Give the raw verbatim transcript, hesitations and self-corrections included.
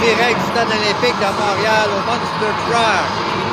direct du Stade olympique de Montréal au Monster Truck.